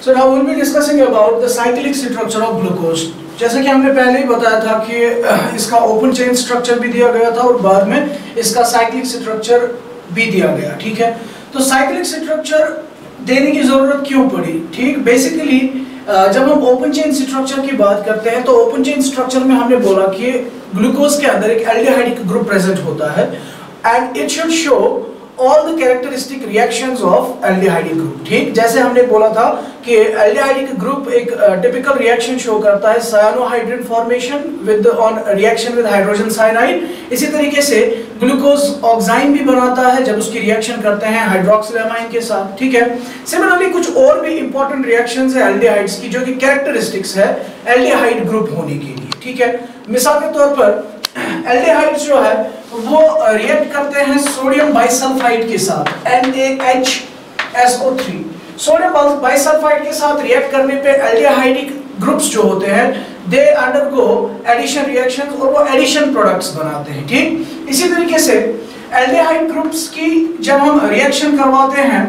So now we'll be discussing about the cyclic structure of glucose. जैसे कि हमने पहले ही बताया था कि इसका ओपन चेन स्ट्रक्चर भी दिया गया था और बाद में इसका साइक्लिक स्ट्रक्चर भी दिया गया, ठीक है। तो साइक्लिक स्ट्रक्चर देने की जरूरत क्यों पड़ी? ठीक, बेसिकली जब हम ओपन चेन स्ट्रक्चर की बात करते हैं तो ओपन चेन स्ट्रक्चर में हमने बोला कि ग्लूकोज के अंदर एक एल्डिहाइडिक ग्रुप प्रेजेंट होता है and it should show all the characteristic reactions of aldehydic group। ठीक, जैसे हमने बोला था कि aldehydic group एक typical reaction show करता है cyanohydrin formation with on reaction with hydrogen cyanide। इसी तरीके से ग्लूकोज ऑक्साइन भी बनाता है जब उसकी रिएक्शन करते हैं हाइड्रोक्सिलामाइन के साथ, ठीक है। सिमिलरली कुछ और भी इंपॉर्टेंट रिएक्शंस है एल्डिहाइड्स की जो कि कैरेक्टरिस्टिक्स है एल्डिहाइड ग्रुप होने के लिए, ठीक है। मिसाल के तौर पर एल्डिहाइड्स जो है वो रिएक्ट करते हैं सोडियम बाइसल्फाइड के साथ NaHSO3। सोडियम बाइसल्फाइड के साथ रिएक्ट करने पे एल्डिहाइडिक ग्रुप्स जो होते हैं दे अंडरगो एडिशन रिएक्शंस और वो एडिशन प्रोडक्ट्स बनाते हैं, ठीक। इसी तरीके से एल्डिहाइड ग्रुप्स की जब हम रिएक्शन करवाते हैं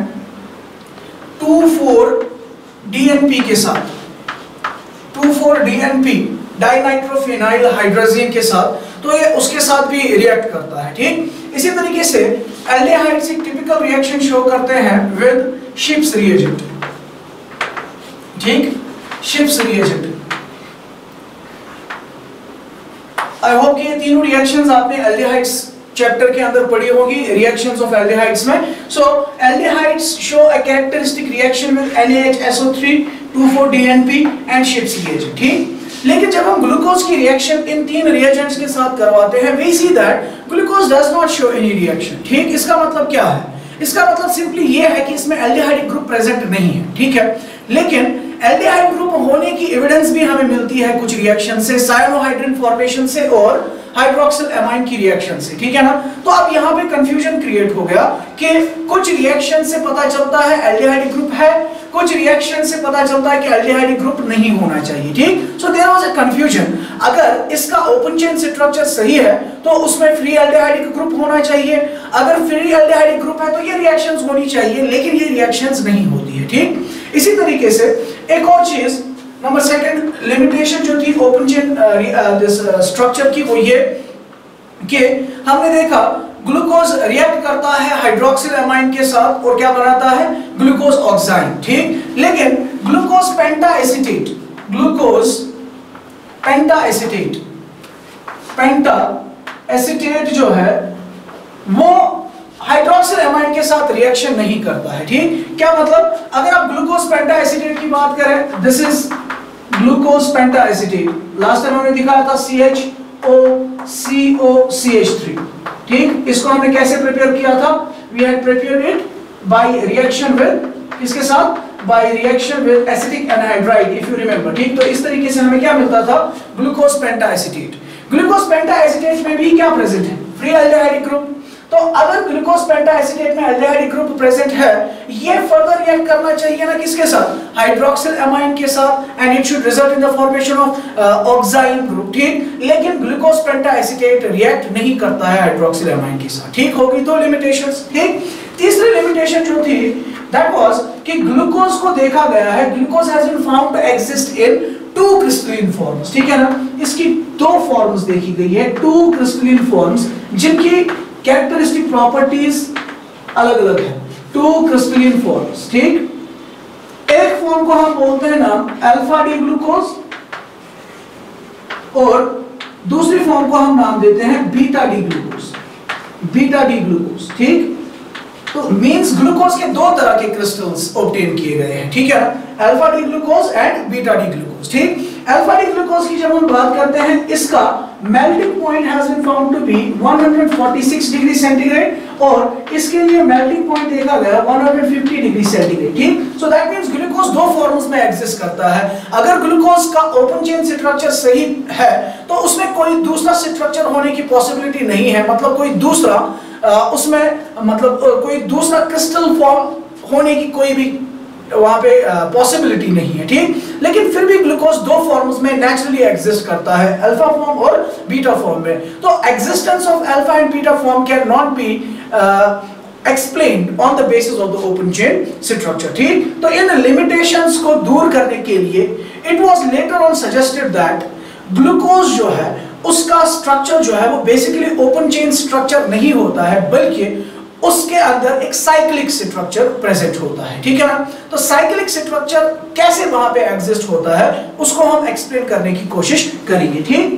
2,4-DNP के साथ 2,4-DNP डाइनाइट्रोफिनाइल हाइड्रोजन के साथ, तो ये उसके साथ भी रिएक्ट करता है, ठीक। इसी तरीके से एल्डिहाइड्स एक टिपिकल रिएक्शन शो करते हैं विद शिप्स रिएजेंट, ठीक, शिप्स रिएजेंट। आई होप कि ये तीनों रिएक्शंस आपने एल्डिहाइड्स चैप्टर के अंदर पढ़ी होगी, रिएक्शंस ऑफ एल्डिहाइड्स में। So aldehydes show a characteristic reaction with NaHSO3, 2,4-DNP and Schiff's reagent, ठीक। लेकिन जब हम ग्लूकोज की रिएक्शन इन तीन रिएजेंट्स के साथ करवाते हैं we see that glucose does not show any reaction, ठीक। इसका मतलब क्या है? इसका मतलब सिंपली ये है कि इसमें एल्डिहाइडिक ग्रुप प्रेजेंट नहीं है, ठीक है। लेकिन एल्डिहाइड ग्रुप होने की एविडेंस भी हमें मिलती है कुछ रिएक्शन से, सायनोहाइड्रिन फॉर्मेशन से और हाइड्रोक्सिल एमाइन की रिएक्शन से, ठीक है ना। तो अब यहाँ पे कंफ्यूजन क्रिएट हो गया कि कुछ रिएक्शन से पता चलता है एल्डिहाइड ग्रुप है, कुछ रिएक्शन से पता चलता है कि एल्डिहाइड ग्रुप नहीं होना चाहिए, ठीक। So there was a confusion. अगर इसका ओपन चेन स्ट्रक्चर सही है तो उसमें फ्री एल्डिहाइड ग्रुप होना चाहिए, अगर फ्री एल्डिहाइड ग्रुप है तो ये रिएक्शंस होनी चाहिए, लेकिन ये रिएक्शंस नहीं होती है, ठीक। इसी तरीके से एक और चीज नंबर सेकंड लिमिटेशन जो थी ओपन चेन स्ट्रक्चर की वो ये कि हमने देखा ग्लूकोज रिएक्ट करता है हाइड्रोक्सिल एमाइन के साथ और क्या बनाता है ग्लूकोज ऑक्साइन, ठीक। लेकिन ग्लूकोज पेंटा एसिटेट जो है वो हाइड्रोक्सिल एमाइन के साथ रिएक्शन नहीं करता है, ठीक। क्या मतलब? अगर आप ग्लूकोज पेंटा एसिटेट की बात करें, this is glucose penta acetate, last time हमने दिखाया था CHOCOCH3, ठीक। इसको हमने कैसे प्रिपेयर किया था? We had prepared it by reaction with किसके साथ? By reaction with acetic anhydride, if you remember, ठीक। तो इस तरीके से हमें क्या मिलता था? Glucose penta acetate. Glucose penta acetate में भी क्या प्रेजेंट है? Free aldehydic group. तो अगर ग्लूकोज पेंटा एसिटेट में एल्डिहाइडिक ग्रुप प्रेजेंट है, ये फर्दर रिएक्ट करना चाहिए ना किसके साथ? हाइड्रोक्सिल एमाइन के साथ, and it should result in the formation of oxime group, ठीक। लेकिन ग्लूकोज पेंटा एसिटेट रिएक्ट नहीं करता है हाइड्रोक्सिल एमाइन के साथ, ठीक। होगी दो लिमिटेशंस, ठीक। तीसरी लिमिटेशन जो थी दैट वाज कि ग्लूकोज को देखा गया है, glucose has been found to exist in 2 crystalline forms, ठीक है ना। इसकी 2 फॉर्म्स देखी गई है, 2 क्रिस्टलाइन फॉर्म्स जिनकी कैरेक्टरिस्टिक प्रॉपर्टीज अलग अलग है। 2 क्रिस्टलाइन फॉर्म्स, ठीक। एक फॉर्म को हम बोलते हैं नाम अल्फा डी ग्लूकोज और दूसरी फॉर्म को हम नाम देते हैं बीटा डी ग्लूकोज, ठीक। तो मींस ग्लूकोज के 2 तरह के क्रिस्टल्स ऑब्टेन किए गए हैं, ठीक है ना, alpha D glucose and beta D glucose, ठीक। अल्फा डी ग्लूकोज की जब हम बात करते हैं, इसका melting point has been found to be 146 degree centigrade और इसके लिए मेल्टिंग पॉइंट देखा गया 150 डिग्री सेंटीग्रेड, ठीक। So that means glucose 2 forms में एग्जिस्ट करता है। अगर ग्लूकोज का ओपन चेन स्ट्रक्चर सही है तो उसमें कोई दूसरा स्ट्रक्चर होने की पॉसिबिलिटी नहीं है, मतलब कोई दूसरा उसमें मतलब कोई दूसरा क्रिस्टल फॉर्म होने की कोई भी वहां पे पॉसिबिलिटी नहीं है, ठीक। लेकिन फिर भी ग्लूकोज 2 फॉर्म्स में नेचुरली एग्जिस्ट करता है, अल्फा फॉर्म और बीटा फॉर्म में। तो existence of alpha and beta form can not be explained on the basis of the open chain structure, ठीक। तो इन लिमिटेशंस को दूर करने के लिए it was later on suggested that glucose जो है उसका स्ट्रक्चर जो है वो बेसिकली ओपन चेन स्ट्रक्चर नहीं होता है, बल्कि उसके अंदर एक साइक्लिक स्ट्रक्चर प्रेजेंट होता है। ठीक है ना? तो साइक्लिक स्ट्रक्चर कैसे वहां पे एग्जिस्ट होता है उसको हम एक्सप्लेन करने की कोशिश करेंगे। ठीक,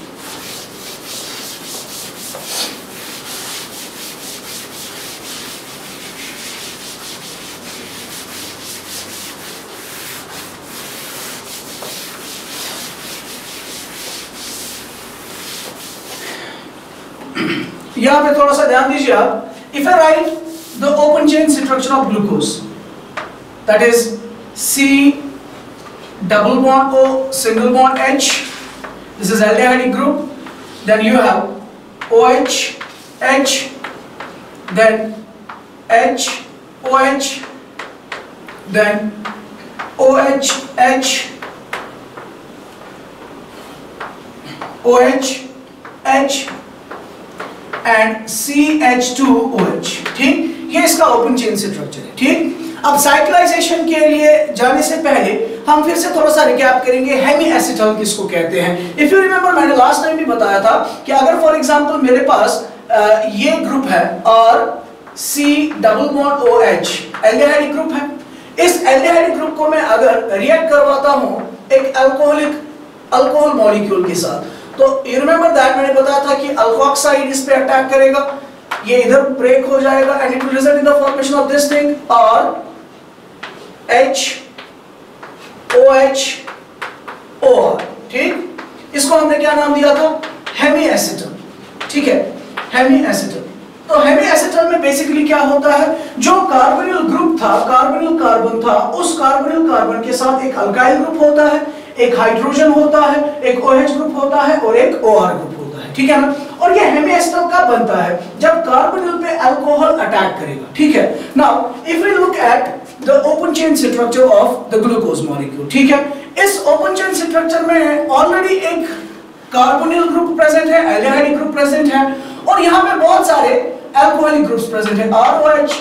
यहां पे थोड़ा सा ध्यान दीजिए आप। If I write the open chain structure of glucose, that is C double bond O single bond H, this is aldehyde group, then you have OH H, then H OH, then OH H, OH H and CH2OH। ठीक, ये इसका open chain structure है। ठीक, अब cyclisation के लिए जाने से पहले हम फिर से थोड़ा सा रिकैप करेंगे हेमी एसिटल किसको कहते हैं। इफ यू रिमेंबर, मैंने लास्ट टाइम भी बताया था कि अगर फॉर एग्जांपल मेरे पास ये ग्रुप है और C double bond OH aldehyde group है, इस एल्डिहाइड ग्रुप को मैं अगर रिएक्ट करवाता हूं एक अल्कोहल मॉलिक्यूल के साथ, तो यू रिमेंबर दैट मैंने बताया था कि अल्कोक्साइड इस पे अटैक करेगा, ये इधर ब्रेक हो जाएगा and it will result in the formation of this thing और H OH OR। ठीक, इसको हमने क्या नाम दिया था? Hemiacetal. ठीक है, हेमी एसिटल। तो हेमी एसिटल में बेसिकली क्या होता है, जो कार्बोनिल ग्रुप था, कार्बोनिल कार्बन था, उस कार्बोनिल कार्बन के साथ एक अल्काइल ग्रुप होता है, एक हाइड्रोजन होता है, एक OH ग्रुप होता है और एक OR ग्रुप होता है। ठीक है ना? और ये हेमी एसिटल कब बनता है? जब कार्बोनिल पे अल्कोहल अटैक करेगा। ठीक है, now if we look at the open chain structure of the glucose molecule, ठीक है, इस ओपन चेन स्ट्रक्चर में ऑलरेडी एक कार्बोनिल ग्रुप प्रेजेंट है, एल्डिहाइड ग्रुप प्रेजेंट है और यहाँ पे बहुत सारे अल्कोहलिक ग्रुप्स प्रेजेंट है, ROH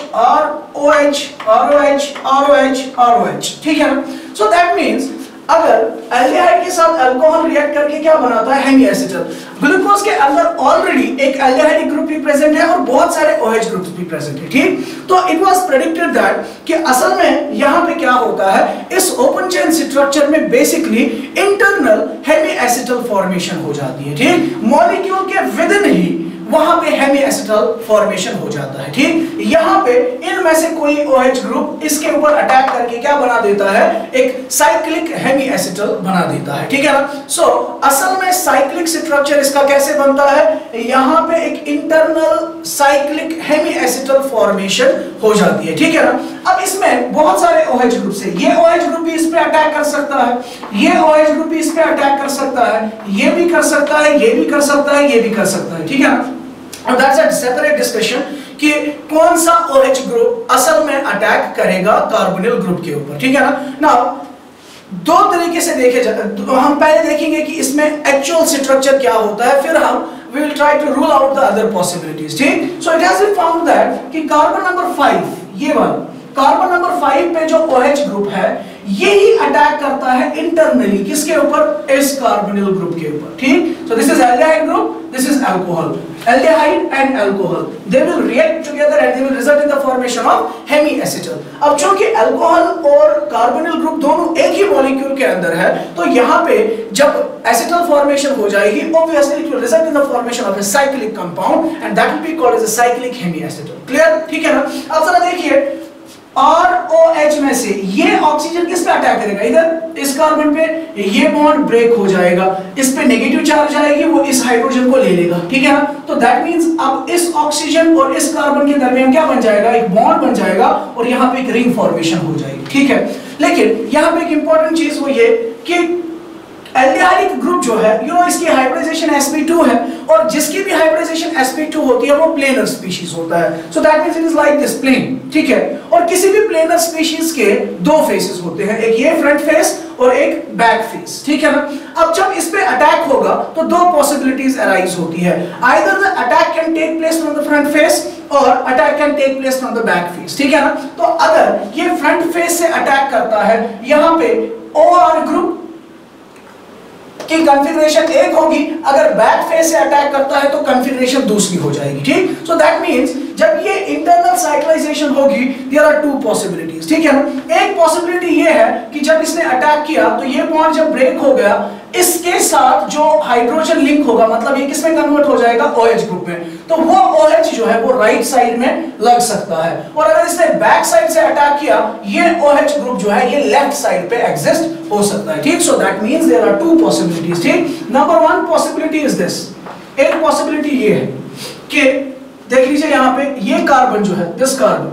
ROH ROH ROH ROH। ठीक है ना? सो दैट मींस अगर एल्डिहाइड के साथ अल्कोहल रिएक्ट करके क्या बनाता है? Hemy acetal. ग्लूकोज के अंदर ऑलरेडी एक एल्डिहाइड ग्रुप भी प्रेजेंट है और बहुत सारे OH ग्रुप्स भी प्रेजेंट है। ठीक, तो इट वाज प्रेडिक्टेड दैट कि असल में यहां पे क्या होता है, इस ओपन चेन स्ट्रक्चर में basically internal hemiacetal formation हो जाती है। ठीक, मॉलिक्यूल के विद इन ही वहां पे हेमी एसिटल फॉर्मेशन हो जाता है। ठीक, यहां पे इनमें से कोई OH ग्रुप इसके ऊपर अटैक करके क्या बना देता है? एक साइक्लिक हेमी एसिटल बना देता है। ठीक है ना? सो असल में साइक्लिक स्ट्रक्चर इसका कैसे बनता है? यहां पे एक internal cyclic hemiacetal formation हो जाती है। ठीक है ना? अब इसमें बहुत सारे OH ग्रुप है, ये OH ग्रुप भी इस पे अटैक कर सकता है, ये OH ग्रुप भी इस पे अटैक कर सकता है, ये भी कर सकता है, ये भी कर सकता है, ये भी कर सकता है। ठीक है ना? और दैट्स अ सेपरेट डिस्कशन कि कौन सा OH ग्रुप असल में अटैक करेगा कार्बोनिल ग्रुप के ऊपर। ठीक है ना? नाउ दो तरीके से देखे तो हम पहले देखेंगे कि इसमें एक्चुअल स्ट्रक्चर क्या होता है, फिर हम we will try to rule out the other possibilities। ठीक, so it has been found that कि कार्बन नंबर 5, ये वाला कार्बन नंबर 5 पे जो OH ग्रुप है यही अटैक करता है इंटरनली किसके ऊपर? इस कार्बोनिल ग्रुप के ऊपर। ठीक, so this is aldehyde group, this is alcohol, aldehyde and alcohol, they will react together and they will result in the formation of hemiacetal। अब चूंकि अल्कोहल और कार्बोनिल ग्रुप दोनों एक ही मॉलिक्यूल के अंदर है, तो यहाँ पे जब एसिटल फॉर्मेशन हो जाएगी, obviously it will result in the formation of a cyclic compound and that will be called as a cyclic hemiacetal। Clear? ठीक है ना? अब जरा देखिए ROH में से ये ऑक्सीजन किस पे अटैक करेगा? इधर इस कार्बन पे, ये बॉन्ड ब्रेक हो जाएगा, इस पे नेगेटिव चार्ज आएगी, वो इस हाइड्रोजन को ले लेगा। ठीक है ना? तो दैट मींस अब इस ऑक्सीजन और इस कार्बन के दरमियान क्या बन जाएगा? एक बॉन्ड बन जाएगा और यहाँ पे एक रिंग फॉर्मेशन हो जाएगी। ठीक है, लेकिन यहाँ पे एक इंपॉर्टेंट चीज वो ये कि एल्डिहाइडिक ग्रुप जो है इसकी हाइब्रिडाइजेशन sp2 है, और जिसकी भी हाइब्रिडाइजेशन sp2 होती है वो प्लेनर स्पीशीज होता है। So that means it is like this plane, ठीक है। और किसी भी प्लेनर स्पीशीज के दो फेसेस होते हैं, एक ये फ्रंट फेस और एक बैक फेस, ठीक है ना। अब जब इस पे अटैक होगा तो दो पॉसिबिलिटीज अराइज होती है, either the attack can take place from the front face और attack can take place from the back face, ठीक है ना। तो अगर ये फ्रंट फेस से अटैक करता है, यहां पे OR ग्रुप की कॉन्फ़िगरेशन एक होगी, अगर बैक फेस से अटैक करता है तो कॉन्फ़िगरेशन दूसरी हो जाएगी, ठीक। सो दैट मींस जब ये इंटरनल साइक्लाइजेशन होगी, देयर आर टू पॉसिबिलिटीज, ठीक है ना। एक पॉसिबिलिटी ये है कि जब इसने अटैक किया तो ये बॉन्ड जब ब्रेक हो गया, इसके साथ जो हाइड्रोजन लिंक होगा, मतलब ये किसमें कन्वर्ट हो जाएगा, OH ग्रुप में, तो वो OH जो है वो राइट साइड में लग सकता है। और अगर इसने बैक साइड से अटैक किया, ये OH ग्रुप जो है ये लेफ्ट साइड पे एग्जिस्ट हो सकता है, ठीक। So that means there are two possibilities, ठीक। नंबर 1 पॉसिबिलिटी इज दिस, एक पॉसिबिलिटी ये है कि देख लीजिए यहां पे ये कार्बन जो है, दिस कार्बन,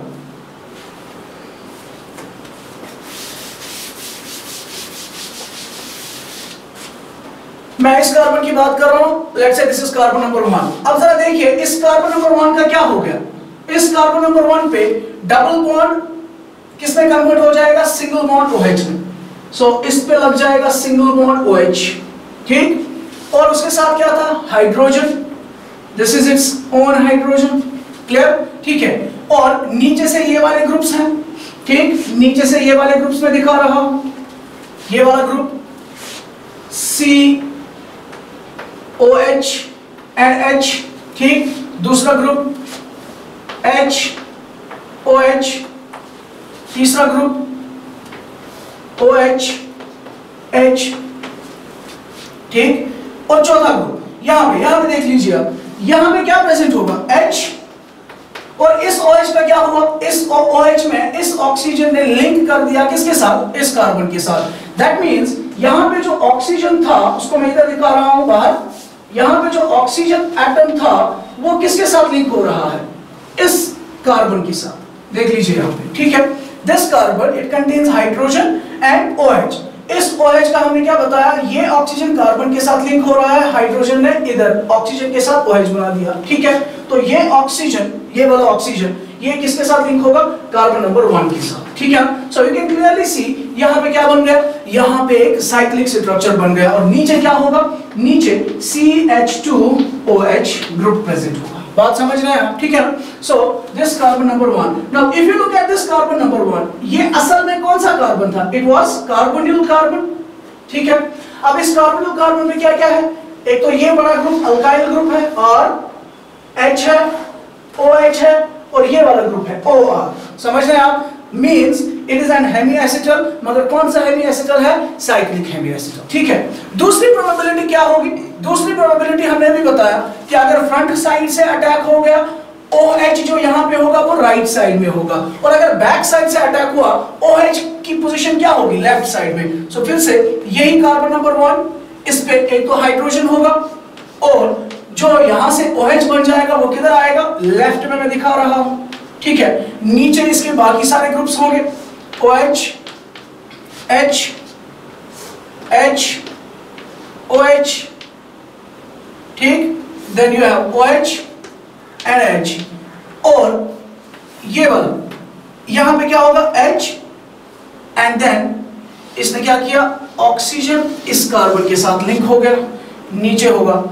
मैं इस कार्बन की बात कर रहा हूं, let's say this is carbon number 1। अब जरा देखिए इस कार्बन नंबर 1 का क्या हो गया, इस कार्बन नंबर 1 पे डबल बॉन्ड किसमें कन्वर्ट हो जाएगा, सिंगल बॉन्ड OH में। सो इस पे लग जाएगा सिंगल बॉन्ड OH, ठीक। और उसके साथ क्या था, hydrogen, this is its own hydrogen, clear, ठीक है। और नीचे से ये वाले ग्रुप्स हैं, ठीक, नीचे से ये वाले ग्रुप्स में दिखा रहा हूं, ये वाला group C OH and H, ठीक। दूसरा ग्रुप H OH, तीसरा ग्रुप OH H, ठीक। और चौथा ग्रुप यहां पे देख लीजिए आप, यहां पे क्या प्रेजेंट होगा, H, और इस OH का क्या हुआ, इस OH में इस ऑक्सीजन ने लिंक कर दिया किसके साथ, इस कार्बन के साथ। दैट मींस यहां पे जो ऑक्सीजन था उसको मैं इधर दिखा रहा हूं बाहर, यहां पे जो ऑक्सीजन एटम था वो किसके साथ लिंक हो रहा है, इस कार्बन के साथ, देख लीजिए यहां पे, ठीक है। This carbon it contains hydrogen and OH। इस OH का हमने क्या बताया, ये ऑक्सीजन कार्बन के साथ लिंक हो रहा है, हाइड्रोजन ने इधर ऑक्सीजन के साथ OH बना दिया, ठीक है। तो ये ऑक्सीजन, ये वाला ऑक्सीजन, ये किसके साथ लिंक होगा, कार्बन नंबर 1 के साथ, ठीक है। So you can clearly see यहां पे क्या बन गया, यहां पे एक साइक्लिक स्ट्रक्चर बन गया, और नीचे क्या होगा, नीचे CH2OH ग्रुप प्रेजेंट होगा। बात समझ रहे हैं आप, ठीक है। So this carbon number 1, now if you look at this carbon number 1, ये असल में कौन सा कार्बन था, इट वाज कार्बोनिल कार्बन, ठीक है। अब इस कार्बोनिल कार्बन में क्या क्या है, एक तो ये बड़ा ग्रुप अल्काइल ग्रुप है, और H है, OH है, और ये वाला ग्रुप है OR, समझ रहे हैं आप। Means it is an hemiacetal, मगर कौन सा हेमीएसिटल है, साइक्लिक हेमीएसिटल, ठीक है। दूसरी प्रोबेबिलिटी क्या होगी, दूसरी प्रोबेबिलिटी हमने भी बताया कि अगर फ्रंट साइड से अटैक हो गया, OH जो यहां पे होगा वो राइट साइड में होगा, और अगर बैक साइड से अटैक हुआ OH की पोजीशन क्या होगी, लेफ्ट साइड में। सो फिर से यही कार्बन नंबर 1, इस पे एक तो हाइड्रोजन होगा, और जो यहां से OH बन जाएगा वो किधर आएगा, लेफ्ट में मैं दिखा रहा हूं, ठीक है। नीचे इसके बाकी सारे ग्रुप्स होंगे, OH H H OH, ठीक। Then you have OH and H, और ये वाला यहां पे क्या होगा, H, एंड देन इसने क्या किया, ऑक्सीजन इस कार्बन के साथ लिंक हो गया, नीचे होगा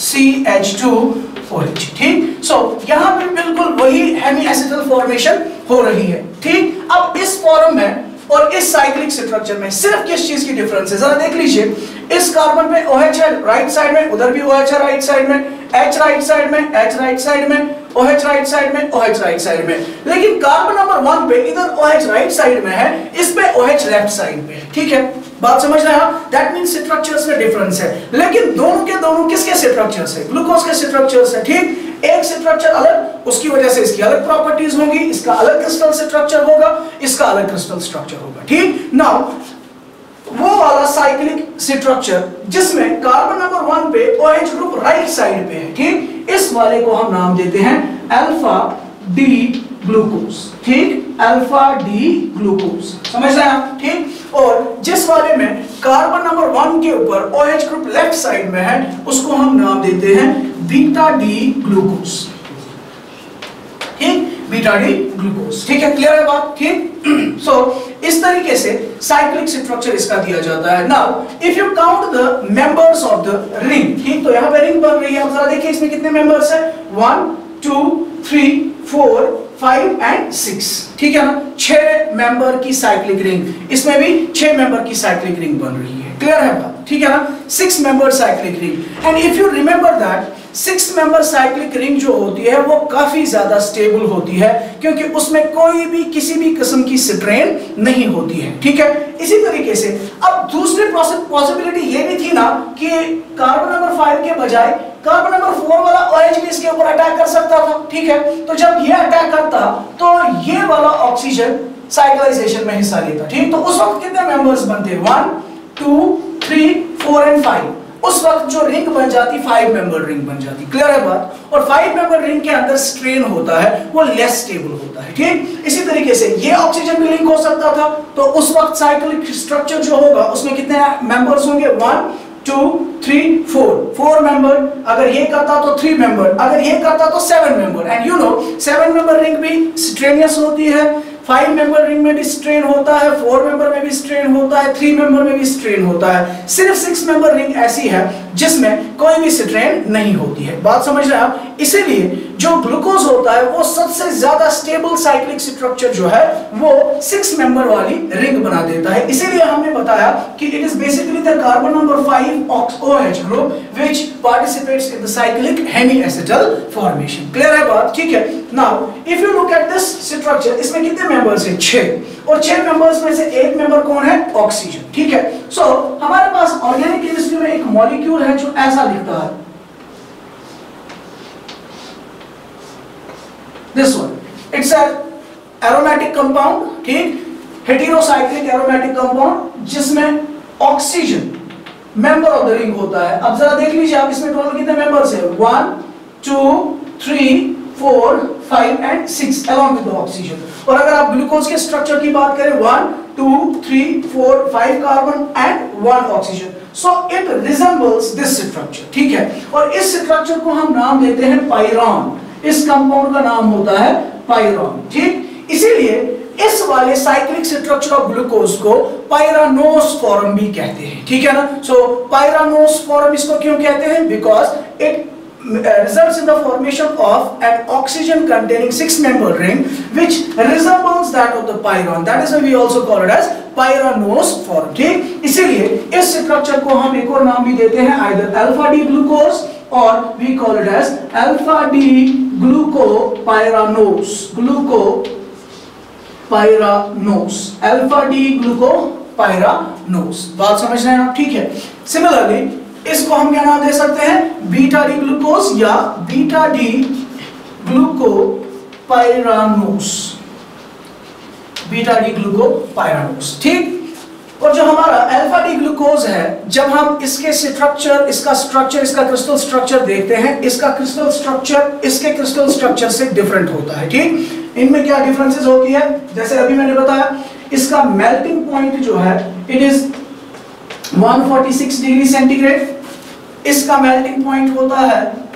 CH2OH, ठीक। सो यहां पे बिल्कुल वही हेमीएसिटल फॉर्मेशन हो रही है, ठीक। अब इस फॉर्म में और इस साइक्लिक स्ट्रक्चर में सिर्फ किस चीज की डिफरेंस है, जरा देख लीजिए। इस कार्बन पे OH है राइट साइड में, उधर भी OH है राइट साइड में, H राइट साइड में, H राइट साइड में, OH राइट साइड में, OH राइट साइड में। लेकिन कार्बन नंबर 1 पे इधर OH राइट साइड में है, इस पे OH लेफ्ट साइड में है, ठीक है। बात समझ रहे हैं आप, दैट मींस स्ट्रक्चर्स में डिफरेंस है, लेकिन दोनों के दोनों किसके स्ट्रक्चर्स है, ग्लूकोज के स्ट्रक्चर्स है, ठीक। एक स्ट्रक्चर अलग, उसकी वजह से इसकी अलग प्रॉपर्टीज होंगी, इसका अलग क्रिस्टल स्ट्रक्चर होगा, इसका अलग क्रिस्टल स्ट्रक्चर होगा, ठीक। नाउ वो वाला साइक्लिक स्ट्रक्चर जिसमें कार्बन नंबर 1 पे OH ग्रुप राइट साइड पे है, ठीक, इस वाले को हम नाम देते हैं अल्फा डी ग्लूकोज, ठीक, अल्फा डी ग्लूकोज, समझ रहे हैं आप, ठीक। और जिस वाले में कार्बन नंबर 1 के ऊपर OH ग्रुप लेफ्ट साइड में है, उसको हम नाम देते हैं बीटा डी ग्लूकोज। ठीक, बीटा डी ग्लूकोज। ठीक है, क्लियर है बात? ठीक। सो इस तरीके से साइक्लिक स्ट्रक्चर इसका दिया जाता है। Now if you count the members of the ring, ठीक, तो यहां पे रिंग बन रही है, अब जरा देखिए इसमें कितने मेंबर्स है, 1 2 3 4 5 एंड 6, ठीक है ना, 6 मेंबर की साइक्लिक रिंग, इसमें भी 6 मेंबर की साइक्लिक रिंग बन रही है। क्लियर है बात? ठीक है ना, 6 member cyclic ring. And if you remember that 6 member cyclic ring जो होती है वो काफी ज्यादा स्टेबल होती है, क्योंकि उसमें कोई भी किसी भी किस्म की स्ट्रेन नहीं होती है। ठीक है, इसी तरीके से अब दूसरी पॉसिबिलिटी ये भी थी ना कि कार्बन नंबर 5 के बजाय कार्बन नंबर 4 वाला OH भी इसके ऊपर अटैक कर सकता था। ठीक है, तो जब ये अटैक करता तो ये वाला ऑक्सीजन साइक्लाइजेशन में हिस्सा लेता। ठीक, तो उस वक्त कितने मेंबर्स बनते, 1 2 3 4 एंड 5, उस वक्त जो रिंग बन जाती 5 मेंबर रिंग बन जाती। क्लियर है बात? और 5 मेंबर रिंग के अंदर स्ट्रेन होता है, वो लेस स्टेबल होता है। ठीक, इसी तरीके से ये ऑक्सीजन भी लिंक हो सकता था, तो उस वक्त साइक्लिक स्ट्रक्चर जो होगा उसमें कितने मेंबर्स होंगे, 1 2 3 4 मेंबर, अगर ये करता तो 3 मेंबर, अगर ये करता तो 7 member. And you know 7 member ring भी स्ट्रेनियस होती है, 5 मेंबर रिंग में भी स्ट्रेन होता है, 4 मेंबर में भी स्ट्रेन होता है, 3 मेंबर में भी स्ट्रेन होता है। सिर्फ 6 मेंबर रिंग ऐसी है जिसमें कोई भी स्ट्रेन नहीं होती है। बात समझ रहे हैं आप? इसीलिए जो ग्लूकोज होता है वो सबसे ज्यादा स्टेबल साइक्लिक स्ट्रक्चर जो है वो 6 मेंबर वाली रिंग बना देता है। इसीलिए हमने बताया कि it is basically the carbon number 5 OH group which participates in the cyclic hemiacetal formation. Clear है बात? ठीक है, now if you look at this structure, इसमें कितने मेंबर्स हैं, 6, और 6 मेंबर्स में से एक मेंबर कौन है, ऑक्सीजन। ठीक है, सो हमारे पास ऑर्गेनिक केमिस्ट्री में एक मॉलिक्यूल है जो ऐसा दिखता है, this one, it's an aromatic compound, ठीक, heterocyclic aromatic compound जिसमें oxygen member of the ring होता है। अब जरा देख लीजिए आप, इसमें टोटल कितने मेंबर्स हैं, 1 2 3 4 5 and 6 along with the oxygen। और अगर आप ग्लूकोज के स्ट्रक्चर की बात करें, 1 2 3 4 5 carbon and 1 oxygen, so it resembles this structure। ठीक है, और इस स्ट्रक्चर को हम नाम देते हैं पाइरॉन, इस कंपाउंड का नाम होता है पाइरॉन। ठीक, इसीलिए इस वाले साइक्लिक स्ट्रक्चर ऑफ ग्लूकोज को पाइरानोस्फोरम भी कहते हैं। ठीक है ना, सो पाइरानोस्फोरम इसको क्यों कहते हैं, because it results in the formation of an oxygen containing 6 member ring which resembles that of the pyron, that is why we also call it as pyranosform। ठीक, इसीलिए इस स्ट्रक्चर को हम एक और नाम भी देते हैं, either alpha D glucose or we call it as alpha D glucopyranose, glucopyranose, alpha D glucopyranose। बात समझ रहे हैं आप? ठीक है, सिमिलरली इसको हम क्या नाम दे सकते हैं, बीटा डी ग्लूकोज या beta D glucopyranose, beta D glucopyranose. ठीक, और जो हमारा अल्फा डी ग्लूकोज है, जब हम इसके स्ट्रक्चर, इसका क्रिस्टल स्ट्रक्चर देखते हैं, इसका क्रिस्टल स्ट्रक्चर इसके क्रिस्टल स्ट्रक्चर से डिफरेंट होता है। ठीक, इनमें क्या डिफरेंसेस होती है, जैसे अभी मैंने बताया, इसका मेल्टिंग पॉइंट जो है इट इज 146 डिग्री सेंटीग्रेड, इसका मेल्टिंग पॉइंट होता है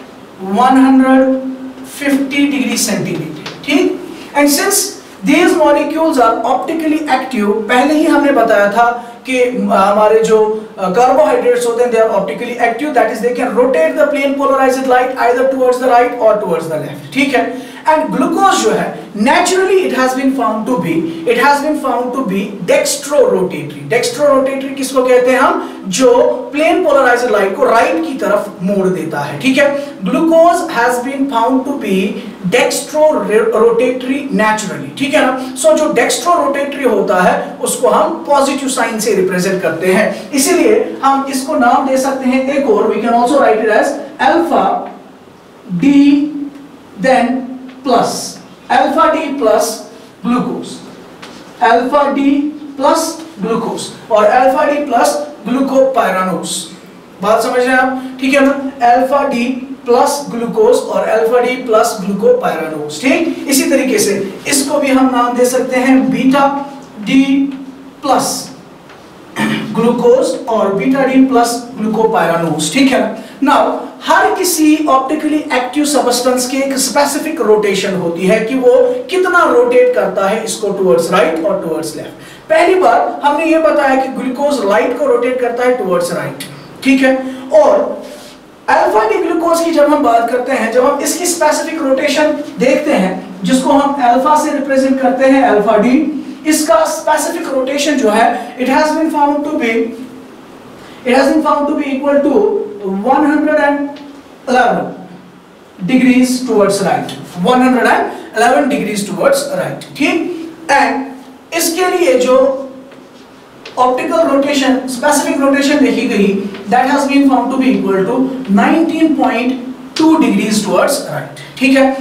150 डिग्री सेंटीग्रेड। ठीक, and since these molecules are optically active, पहले ही हमने बताया था कि हमारे जो कार्बोहाइड्रेट्स होते हैं they are optically active, that is they can rotate the plane polarized light either towards the right or towards the left। ठीक है, and glucose जो है naturally it has been found to be dextrorotatory। dextrorotatory किसको कहते हैं हम, जो plane polarized light को right की तरफ मोड़ देता है। ठीक है, glucose has been found to be dextrorotatory naturally। ठीक है ना, सो जो dextrorotatory होता है उसको हम पॉजिटिव साइन से रिप्रेजेंट करते हैं, इसीलिए हम इसको नाम दे सकते हैं एक और, we can also write it as alpha D then plus alpha D plus glucose, alpha D plus glucose और alpha D plus glucopyranose। बात समझ रहे हैं आप? ठीक है ना, alpha D प्लस ग्लूकोज और अल्फा डी प्लस ग्लूकोपाइरानोस। ठीक, इसी तरीके से इसको भी हम नाम दे सकते हैं बीटा डी प्लस ग्लूकोज और बीटाडीन प्लस ग्लूकोपायरानोज, ठीक है ना। नाउ हर किसी ऑप्टिकली एक्टिव सब्सटेंस की एक स्पेसिफिक रोटेशन होती है कि वो कितना रोटेट करता है इसको टुवर्ड्स राइट और टुवर्ड्स लेफ्ट। पहली बार हमने ये बताया कि ग्लूकोज लाइट को रोटेट करता है टुवर्ड्स राइट, ठीक है। और अल्फा डी ग्लूकोज की जब हम बात करते हैं, जब हम इसकी स्पेसिफिक रोटेशन देखते हैं जिसको हम अल्फा से रिप्रेजेंट करते हैं, अल्फा डी, इसका स्पेसिफिक रोटेशन जो है it has been found to be equal to 111 degrees towards right, 111 degrees towards right, ठीक। एंड इसके लिए जो ऑप्टिकल रोटेशन स्पेसिफिक रोटेशन देखी गई that has been found to be equal to 19.2 degrees towards right, ठीक है,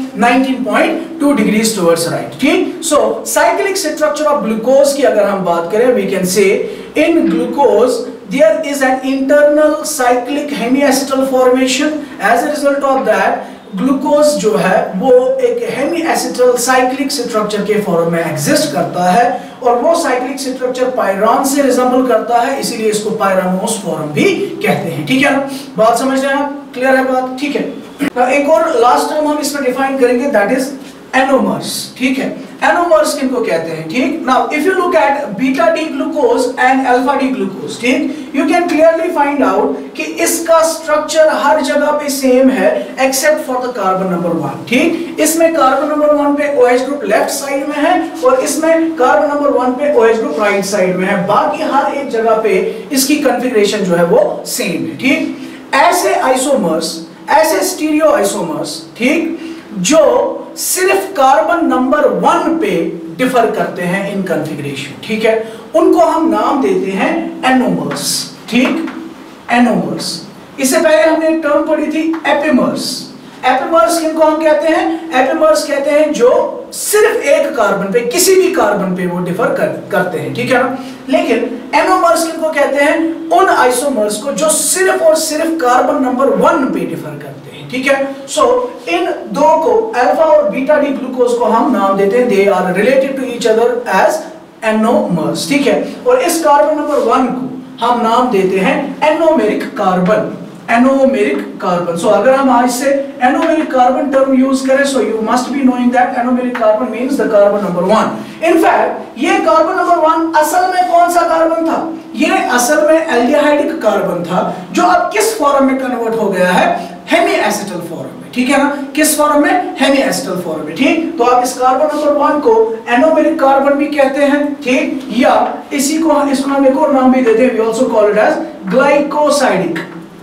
19.2 डिग्रीज टुवर्ड्स राइट, ठीक। So cyclic structure of glucose की अगर हम बात करें, वी कैन से इन glucose there is an internal cyclic hemiacetal formation. as a result of that glucose जो है वो एक हेमीएसिटल साइक्लिक स्ट्रक्चर के फॉर्म में एग्जिस्ट करता है और वो साइक्लिक स्ट्रक्चर पायरान से रिजेंबल करता है, इसीलिए इसको पायरानोस फॉर्म भी कहते हैं, ठीक है ना। बात समझ रहे हैं आप, क्लियर है बात, ठीक है। एक और लास्ट टर्म हम इसमें डिफाइन करेंगे दैट इज एनोमर्स, ठीक है। एनोमर्स किनको कहते हैं, ठीक। Now if you look at beta D glucose and alpha D glucose, ठीक, you can clearly find out कि इसका स्ट्रक्चर हर जगह पे सेम है except for the carbon number 1, ठीक। इसमें कार्बन नंबर 1 पे OH ग्रुप लेफ्ट साइड में है और इसमें कार्बन नंबर 1 पे OH ग्रुप राइट साइड में है, बाकी हर एक जगह पे इसकी कॉन्फ़िगरेशन जो है वो सेम है, ठीक। ऐसे आइसोमर्स, ऐसे स्टीरियो आइसोमर्स, ठीक, जो सिर्फ कार्बन नंबर 1 पे डिफर करते हैं इन कॉन्फ़िगरेशन, ठीक है, उनको हम नाम देते हैं एनोमर्स, ठीक, एनोमर्स। इससे पहले हमने एक टर्म पढ़ी थी एपिमर्स। एपिमर्स किनको हम कहते हैं, एपिमर्स कहते हैं जो सिर्फ एक कार्बन पे, किसी भी कार्बन पे वो डिफर करते हैं, ठीक है ना। लेकिन एनोमर्स किनको कहते हैं, उन आइसोमर्स को जो सिर्फ और सिर्फ कार्बन नंबर 1 पे डिफर करते हैं, ठीक है। सो इन दो को अल्फा और बीटा डी ग्लूकोज को हम नाम देते हैं, they are related to each other as anomers, ठीक है। और इस कार्बन नंबर 1 को हम नाम देते हैं anomeric carbon, anomeric carbon. So अगर हम आज से एनोमेरिक कार्बन टर्म यूज करें, so you must be knowing that anomeric carbon means the carbon number 1। In fact ये कार्बन नंबर 1 असल में कौन सा कार्बन था, ये असल में एल्डिहाइडिक कार्बन था जो अब किस फॉर्म में कन्वर्ट हो गया है, हेमीएसिटल फॉर्म में, ठीक है ना। किस फॉर्म में, हेमीएसिटल फॉर्म में, ठीक। तो आप इस कार्बन नंबर 1 को एनोमेरिक कार्बन भी कहते हैं, ठीक, या इसी को इसको हम एक और नाम भी देते हैं, we also call it as glycosidic,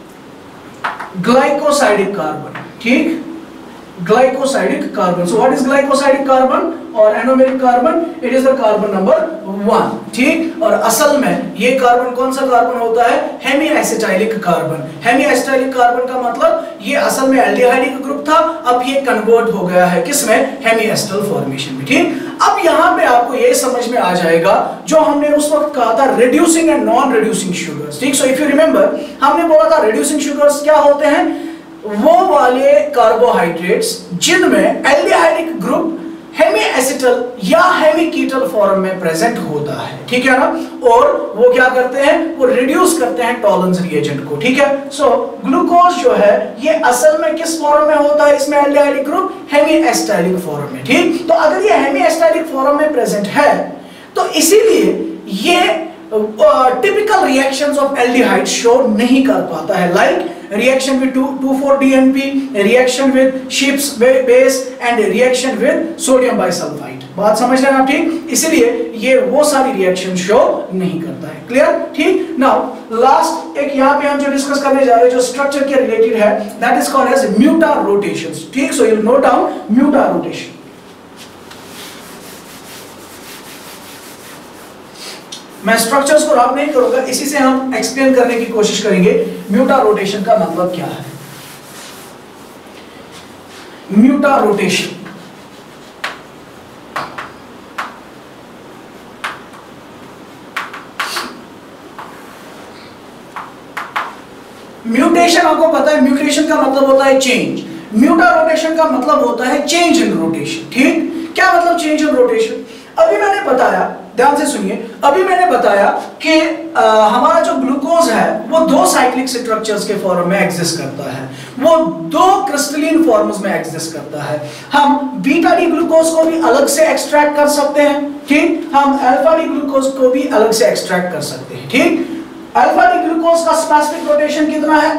glycosidic carbon, ठीक, glycosidic carbon. So what is glycosidic carbon और anomeric carbon, it is the carbon number 1, ठीक। और असल में ये कार्बन कौन सा कार्बन होता है, हेमीएसिटाइलिक कार्बन। हेमीएसिटाइलिक कार्बन का मतलब ये असल में एल्डिहाइडिक ग्रुप था, अब ये कन्वर्ट हो गया है किसमें, हेमीएसिटल फॉर्मेशन में, ठीक। अब यहाँ पे आपको ये समझ में आ जाएगा जो हमने उस वक्त कहा था reducing and non reducing sugars, ठीक। सो इफ यू रिमेंबर हमने बोला था रिड्यूसिंग शुगर्स क्या होते हैं, वो वाले कार्बोहाइड्रेट्स जिनमें एल्डिहाइडिक ग्रुप हेमीएसिटल या हेमीकीटल फॉर्म में प्रेजेंट होता है, ठीक है ना। और वो क्या करते हैं, वो रिड्यूस करते हैं टॉलरेंस रिएजेंट को, ठीक है। सो ग्लूकोज जो है ये असल में किस फॉर्म में होता है, इसमें एल्डिहाइडिक ग्रुप हेमीएसिटाइलिक फॉर्म में, ठीक। तो अगर ये हेमीएसिटाइलिक फॉर्म में प्रेजेंट है तो इसीलिए ये typical reactions of aldehyde show नहीं कर पाता है, like reaction with 2,4-DNP, reaction with Schiff's base and reaction with sodium bisulfite। बात समझ रहे हैं आप, ठीक। इसीलिए ये वो सारी रिएक्शन शो नहीं करता है, क्लियर, ठीक। नाउ लास्ट एक यहाँ पे हम जो डिस्कस करने जा रहे हैं जो स्ट्रक्चर के रिलेटेड है, that is called as mutarotations, ठीक। So you note down mutarotation. मैं स्ट्रक्चर्स को रब नहीं करूंगा, इसी से हम एक्सप्लेन करने की कोशिश करेंगे म्यूटार रोटेशन का मतलब क्या है। म्यूटार रोटेशन, म्यूटेशन आपको पता है, म्यूटेशन का मतलब होता है चेंज, म्यूटार रोटेशन का मतलब होता है चेंज इन रोटेशन, ठीक। क्या मतलब चेंज इन रोटेशन, अभी मैंने बताया, ध्यान से सुनिए, अभी मैंने बताया कि हमारा जो ग्लूकोज है वो दो साइक्लिक स्ट्रक्चर्स के फॉर्म में एग्जिस्ट करता है, वो दो क्रिस्टलीन फॉर्म्स में एग्जिस्ट करता है। हम बीटा डी ग्लूकोज को भी अलग से एक्सट्रैक्ट कर सकते हैं, ठीक, हम अल्फा डी ग्लूकोज को भी अलग से एक्सट्रैक्ट कर सकते हैं, ठीक। अल्फा डी ग्लूकोज का स्पेसिफिक रोटेशन कितना है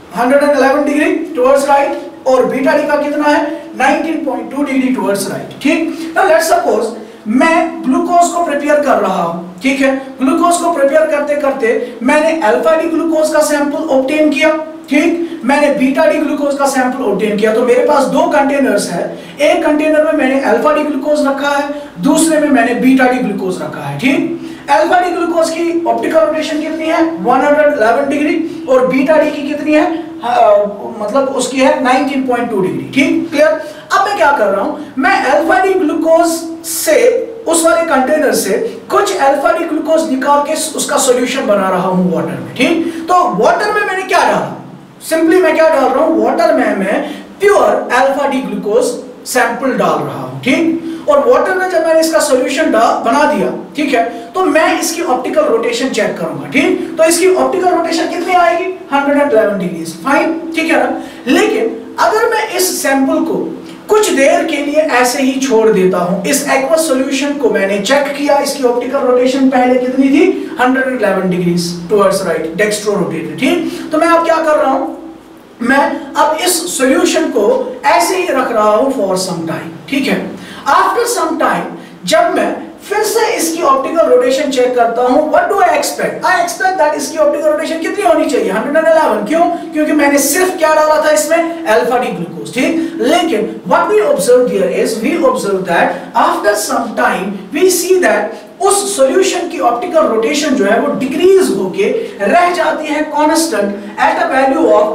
111 डिग्री टुवर्ड्स राइट, और बीटा डी का कितना है 19.2 डिग्री टुवर्ड्स राइट, ठीक। नाउ लेट्स सपोज मैं ग्लूकोज को प्रिपेयर कर रहा हूं, ठीक है, ग्लूकोज को प्रिपेयर करते करते मैंने अल्फा डी ग्लूकोज का सैंपल ऑब्टेन किया, ठीक, मैंने बीटा डी ग्लूकोज का सैंपल ऑब्टेन किया, तो मेरे पास दो कंटेनर्स है, एक कंटेनर में मैंने अल्फा डी ग्लूकोज रखा है, दूसरे में मैंने बीटा डी ग्लूकोज रखा है, ठीक। अल्फा डी ग्लूकोज की ऑप्टिकल रोटेशन कितनी है 111 डिग्री और बीटा डी की कितनी है मतलब उसकी है 19.2 डिग्री, ठीक, क्लियर। अब मैं क्या कर रहा हूं, मैं अल्फा डी ग्लूकोज से उस वाले कंटेनर से कुछ अल्फा डी ग्लूकोज निकाल के उसका सॉल्यूशन बना रहा हूं वाटर में, ठीक। तो वाटर में मैंने क्या डाला, सिंपली मैं क्या डाल रहा हूं, वाटर में मैं pure alpha D glucose sample डाल रहा हूं, ठीक। और वाटर में जब मैंने इसका सॉल्यूशन बना दिया, ठीक है, तो मैं इसकी ऑप्टिकल रोटेशन चेक करूंगा, ठीक। तो इसकी ऑप्टिकल रोटेशन कितनी आएगी 111 डिग्री, फाइन, ठीक है ना। लेकिन अगर मैं इस सैंपल को कुछ देर के लिए ऐसे ही छोड़ देता हूं, इस एक्वस सॉल्यूशन को मैंने चेक किया, इसकी ऑप्टिकल रोटेशन पहले कितनी थी 111 degree towards right, dextro rotated, ठीक। तो मैं अब क्या कर रहा हूं, मैं अब इस सॉल्यूशन को ऐसे ही रख रहा हूं फॉर सम टाइम, ठीक है। आफ्टर सम टाइम जब मैं फिर से इसकी ऑप्टिकल रोटेशन चेक करता हूं, what do I expect, I expect that इसकी ऑप्टिकल रोटेशन कितनी होनी चाहिए 111, क्यों, क्योंकि मैंने सिर्फ क्या डाला था इसमें अल्फा डी ग्लूकोज, ठीक। लेकिन what we observe here is we observe that after some time we see that उस सॉल्यूशन की ऑप्टिकल रोटेशन जो है वो डिक्रीज होके रह जाती है constant at a value of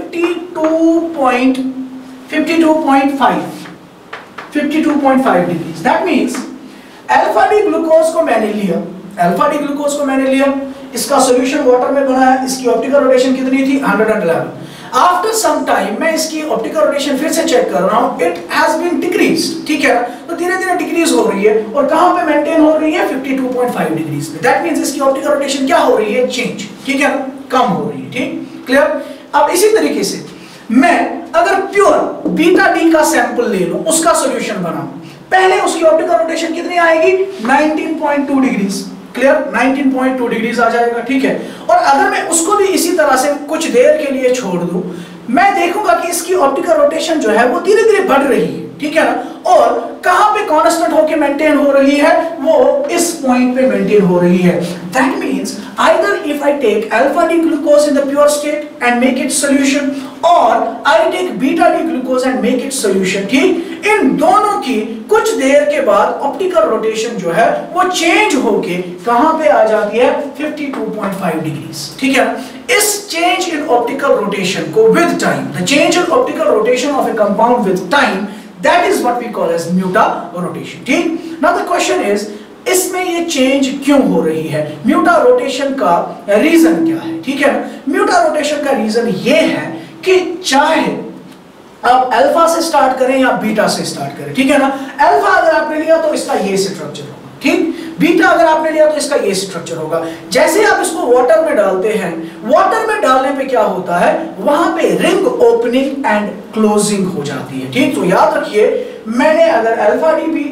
52.5 degrees. That means alpha D glucose को मैंने लिया, अल्फा डी ग्लूकोज को मैंने लिया, इसका सॉल्यूशन वाटर में बनाया, इसकी ऑप्टिकल रोटेशन कितनी थी 111। आफ्टर सम टाइम मैं इसकी ऑप्टिकल रोटेशन फिर से चेक कर रहा हूं, इट हैज बीन डिक्रीज्ड, ठीक है, तो धीरे धीरे डिक्रीज हो रही है और कहां पे मेंटेन हो रही है 52.5 डिग्रीज पे। दैट मींस इसकी ऑप्टिकल रोटेशन क्या हो रही है चेंज, ठीक है, कम हो रही है, ठीक, क्लियर। अब इसी तरीके से मैं अगर प्योर बीटा डी का सैंपल ले लूं, उसका सॉल्यूशन बनाऊं, पहले उसकी ऑप्टिकल रोटेशन कितनी आएगी 19.2 डिग्रीज, क्लियर, 19.2 डिग्रीज आ जाएगा, ठीक है। और अगर मैं उसको भी इसी तरह से कुछ देर के लिए छोड़ दूं, मैं देखूंगा कि इसकी ऑप्टिकल रोटेशन जो है वो धीरे धीरे बढ़ रही है, ठीक है ना, और कहां पे कांस्टेंट होके मेंटेन हो रही है, वो इस पॉइंट पे मेंटेन हो रही है। That means either if I take alpha D glucose in the pure state and make it solution, और I take beta D glucose and make it solution, ठीक, इन दोनों की कुछ देर के बाद ऑप्टिकल रोटेशन जो है वो चेंज होके कहां पे आ जाती है 52.5 डिग्रीज, ठीक है। इस चेंज इन ऑप्टिकल रोटेशन को with time, the change in optical rotation of a compound with time, that is what we call as muta rotation, ठीक। now the question is इसमें ये चेंज क्यों हो रही है, म्यूटा रोटेशन का रीजन क्या है, ठीक है। म्यूटा रोटेशन का रीजन ये है कि चाहे आप अल्फा से स्टार्ट करें या बीटा से स्टार्ट करें, ठीक है ना, अल्फा अगर आपने लिया तो इसका ये स्ट्रक्चर होगा, ठीक, बीटा अगर आपने लिया तो इसका ये स्ट्रक्चर होगा। जैसे आप इसको वाटर में डालते हैं, वाटर में डालने पे क्या होता है, वहां पे रिंग ओपनिंग एंड क्लोजिंग हो जाती है, ठीक। तो याद रखिए, मैंने अगर अल्फा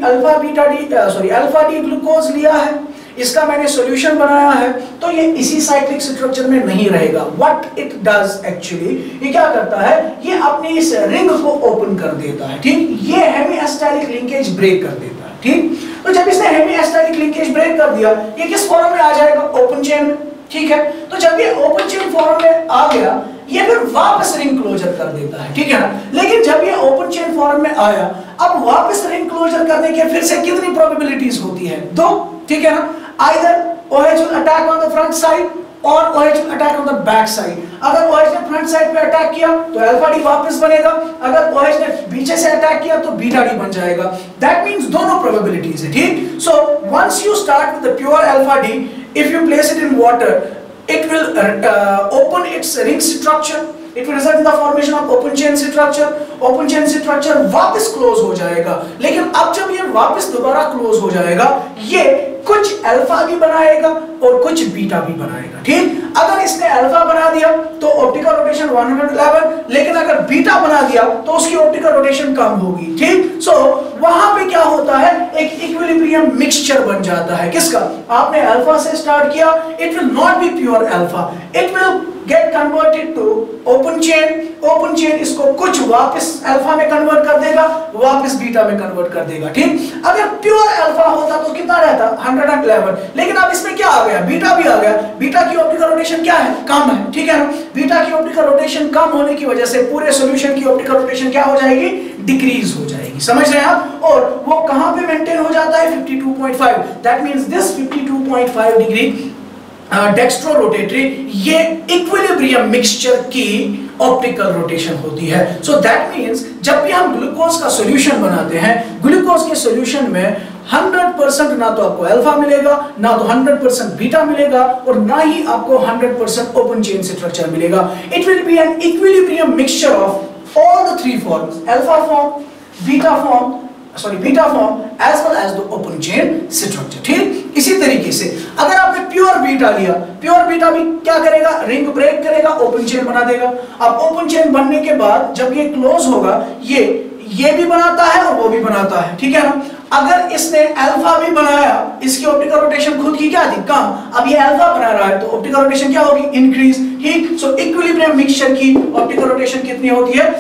डी ग्लूकोज लिया है, इसका मैंने सॉल्यूशन बनाया है, तो ये इसी साइक्लिक स्ट्रक्चर में नहीं रहेगा। व्हाट इट डज एक्चुअली, ये क्या करता है, ये अपनी इस रिंग को ओपन कर देता है, ठीक, ये हेमीस्टाइलिक लिंकेज ब्रेक कर देता है, ठीक। तो जब इसने हेमीस्टाइलिक लिंकेज ब्रेक कर दिया, ये किस फॉर्म में आ जाएगा, ओपन चेन में, ठीक है। तो जब ये ओपन चेन फॉर्म में आ गया, ये फिर वापस रिंग क्लोजर कर देता है, ठीक है ना। लेकिन जब ये ओपन चेन फॉर्म में आया, अब वापस रिंग क्लोजर करने के फिर से कितनी प्रोबेबिलिटीज होती है, दो, ठीक है ना। either OH will attack on the front side और OH will attack on the back side। अगर OH ने फ्रंट साइड पे अटैक किया तो अल्फा डी वापस बनेगा, अगर OH ने पीछे से अटैक किया तो बीटा डी बन जाएगा। दैट मींस दोनों प्रोबेबिलिटीज है, ठीक। So once you start with the pure alpha D, if you place it in water, it will open its ring structure, it will result in the formation of open chain structure, open chain structure वापस close हो जाएगा। लेकिन अब जब ये वापस दोबारा close हो जाएगा, ये कुछ अल्फा भी बनाएगा और कुछ बीटा भी बनाएगा, ठीक। अगर इसने अल्फा बना दिया तो ऑप्टिकल रोटेशन 111, लेकिन अगर बीटा बना दिया तो उसकी ऑप्टिकल रोटेशन कम होगी, ठीक। सो वहां पे क्या होता है, एक इक्विलिब्रियम मिक्सचर बन जाता है। किसका? आपने अल्फा से स्टार्ट किया, it will not be pure alpha, it will get converted to open chain. Open chain इसको कुछ वापस अल्फा में कन्वर्ट कर देगा, वापस बीटा में कन्वर्ट कर देगा, ठीक। अगर प्योर अल्फा होता तो कितना रहता? 111, लेकिन अब इसमें क्या आ गया? बीटा भी आ गया। बीटा की ऑप्टिकल रोटेशन क्या है? कम है, ठीक है ना। बीटा की ऑप्टिकल रोटेशन कम होने की वजह से पूरे सॉल्यूशन की ऑप्टिकल रोटेशन क्या हो जाएगी? डिक्रीज हो जाएगी, समझ रहे हैं आप। और वो कहां पे मेंटेन हो जाता है? 52.5। That means this 52.5 degree dextrorotatory, ये इक्विलिब्रियम मिक्सचर की ऑप्टिकल रोटेशन होती है। सो दैट मींस जब भी हम ग्लूकोज का सॉल्यूशन बनाते हैं, ग्लूकोज के सॉल्यूशन में 100% ना तो आपको अल्फा मिलेगा, ना तो 100% बीटा मिलेगा, और ना ही आपको 100% ओपन चेन स्ट्रक्चर मिलेगा। It will be an equilibrium mixture of all the three forms, alpha form, beta form, beta form as well as the open chain structure, ठीक। इसी तरीके से अगर आपने प्योर बीटा लिया, प्योर बीटा भी क्या करेगा? रिंग ब्रेक करेगा, ओपन चेन बना देगा। अब ओपन चेन बनने के बाद जब ये क्लोज होगा, ये भी बनाता है और वो भी बनाता है, ठीक है ना। अगर इसने अल्फा भी बनाया, इसकी ऑप्टिकल रोटेशन खुद की क्या थी? कम। अब ये अल्फा बना रहा है तो ऑप्टिकल रोटेशन क्या होगी? इंक्रीज, ठीक। सो इक्विलिब्रियम मिक्सचर की ऑप्टिकल रोटेशन कितनी होती है?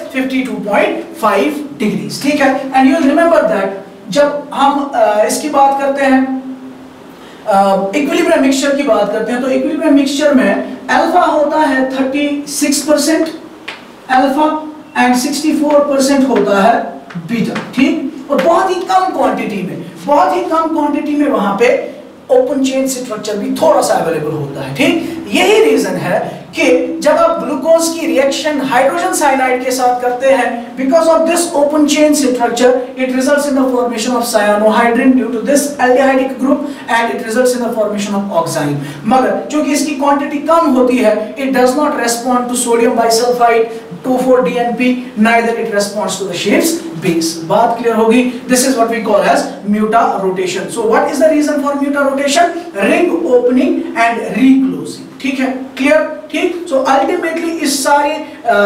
52.5 डिग्रीज, ठीक है। And you will remember that जब हम इसकी बात करते हैं, इक्विलिब्रियम मिक्सचर की बात करते हैं, तो इक्विलिब्रियम मिक्सचर में अल्फा होता है 36% अल्फा एंड 64% होता है बीटा, ठीक। और बहुत ही कम क्वांटिटी में, बहुत ही कम क्वांटिटी में वहां पे ओपन चेन स्ट्रक्चर भी थोड़ा सा अवेलेबल होता है, ठीक। यही रीजन है कि जब आप ग्लूकोज की रिएक्शन हाइड्रोजन साइनाइड के साथ करते हैं, because of this open chain structure it results in the formation of cyanohydrin due to this aldehydic group and it results in the formation of oxime. मगर क्योंकि इसकी क्वांटिटी कम होती है, it does not respond to sodium bisulphite 2,4-DNP, neither it responds to the Schiff's base. बात clear होगी? This is what we call as muta rotation. So what is the reason for muta rotation? Ring opening and reclosing. ठीक है? Clear? ठीक? So ultimately इस सारे